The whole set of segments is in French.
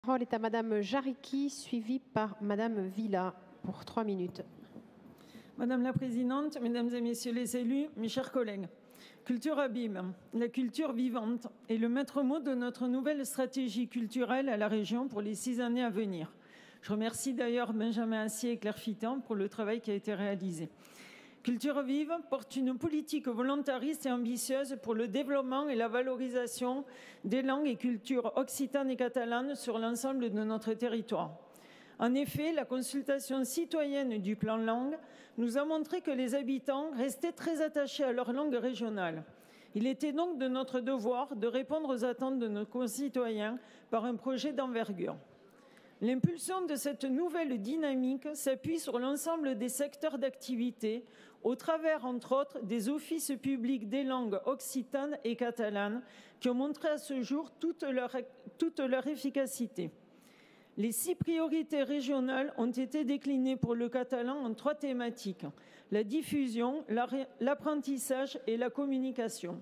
La parole est à Madame Jaricki, suivie par Madame Villa pour 3 minutes. Madame la Présidente, Mesdames et Messieurs les élus, mes chers collègues, Culture Habib, la culture vivante est le maître mot de notre nouvelle stratégie culturelle à la région pour les 6 années à venir. Je remercie d'ailleurs Benjamin Assier et Claire Fitan pour le travail qui a été réalisé. Culture Vive porte une politique volontariste et ambitieuse pour le développement et la valorisation des langues et cultures occitanes et catalanes sur l'ensemble de notre territoire. En effet, la consultation citoyenne du plan langue nous a montré que les habitants restaient très attachés à leur langue régionale. Il était donc de notre devoir de répondre aux attentes de nos concitoyens par un projet d'envergure. L'impulsion de cette nouvelle dynamique s'appuie sur l'ensemble des secteurs d'activité, au travers, entre autres, des offices publics des langues occitanes et catalanes, qui ont montré à ce jour toute leur efficacité. Les 6 priorités régionales ont été déclinées pour le catalan en 3 thématiques: la diffusion, l'apprentissage et la communication.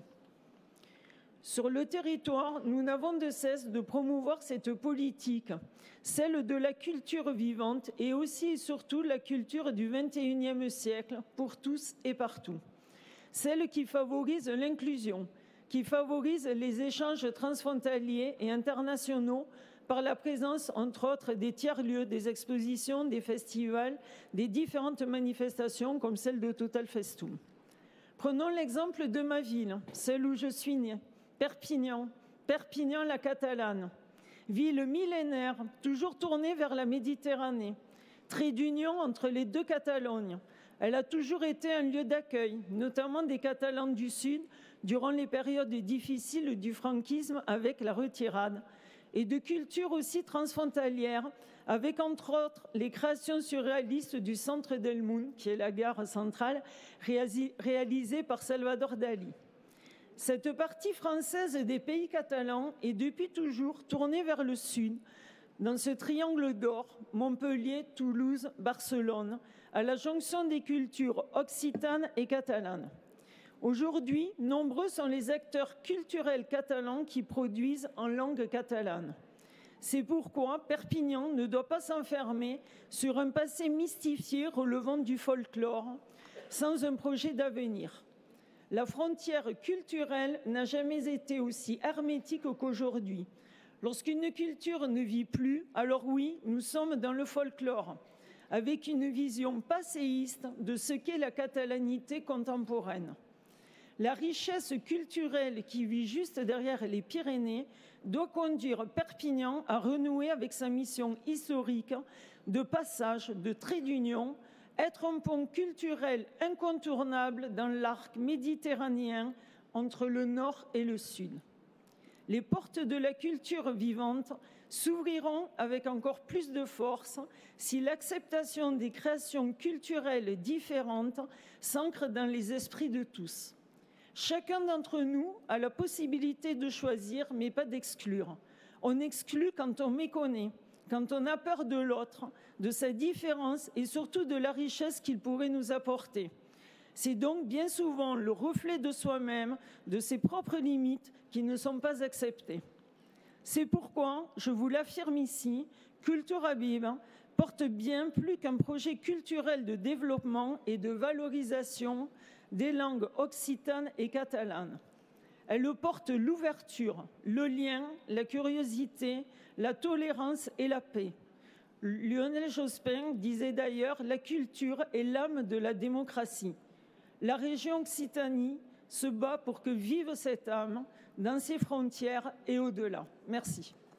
Sur le territoire, nous n'avons de cesse de promouvoir cette politique, celle de la culture vivante et aussi et surtout la culture du XXIe siècle pour tous et partout. Celle qui favorise l'inclusion, qui favorise les échanges transfrontaliers et internationaux par la présence, entre autres, des tiers-lieux, des expositions, des festivals, des différentes manifestations comme celle de Total Festum. Prenons l'exemple de ma ville, celle où je suis née. Perpignan la Catalane, ville millénaire, toujours tournée vers la Méditerranée, trait d'union entre les 2 Catalognes. Elle a toujours été un lieu d'accueil, notamment des Catalans du Sud, durant les périodes difficiles du franquisme avec la retirade, et de culture aussi transfrontalière, avec entre autres les créations surréalistes du Centre del Munt, qui est la gare centrale, réalisée par Salvador Dali. Cette partie française des pays catalans est depuis toujours tournée vers le sud, dans ce triangle d'or, Montpellier, Toulouse, Barcelone, à la jonction des cultures occitanes et catalanes. Aujourd'hui, nombreux sont les acteurs culturels catalans qui produisent en langue catalane. C'est pourquoi Perpignan ne doit pas s'enfermer sur un passé mystifié relevant du folklore, sans un projet d'avenir. La frontière culturelle n'a jamais été aussi hermétique qu'aujourd'hui. Lorsqu'une culture ne vit plus, alors oui, nous sommes dans le folklore, avec une vision passéiste de ce qu'est la catalanité contemporaine. La richesse culturelle qui vit juste derrière les Pyrénées doit conduire Perpignan à renouer avec sa mission historique de passage, de trait d'union, être un pont culturel incontournable dans l'arc méditerranéen entre le nord et le sud. Les portes de la culture vivante s'ouvriront avec encore plus de force si l'acceptation des créations culturelles différentes s'ancre dans les esprits de tous. Chacun d'entre nous a la possibilité de choisir, mais pas d'exclure. On exclut quand on méconnaît, quand on a peur de l'autre, de sa différence et surtout de la richesse qu'il pourrait nous apporter. C'est donc bien souvent le reflet de soi-même, de ses propres limites qui ne sont pas acceptées. C'est pourquoi, je vous l'affirme ici, Culture Habib porte bien plus qu'un projet culturel de développement et de valorisation des langues occitanes et catalanes. Elle porte l'ouverture, le lien, la curiosité, la tolérance et la paix. Lionel Jospin disait d'ailleurs « La culture est l'âme de la démocratie ». La région Occitanie se bat pour que vive cette âme dans ses frontières et au-delà. Merci.